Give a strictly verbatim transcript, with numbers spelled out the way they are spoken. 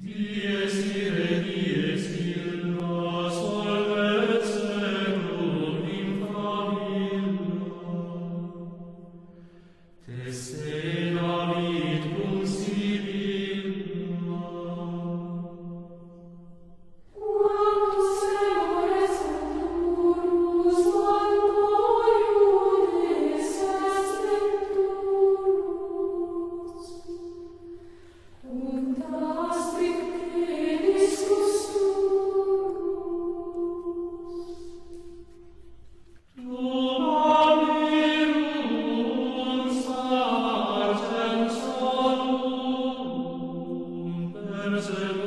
Dies ire, dies illa, solvet seclum in famiglia. Te David cum Sibylla. Quantus semores venturus, quanto iudes est venturus. Ut asprit penis custurus. Dominium sarcens solum, per se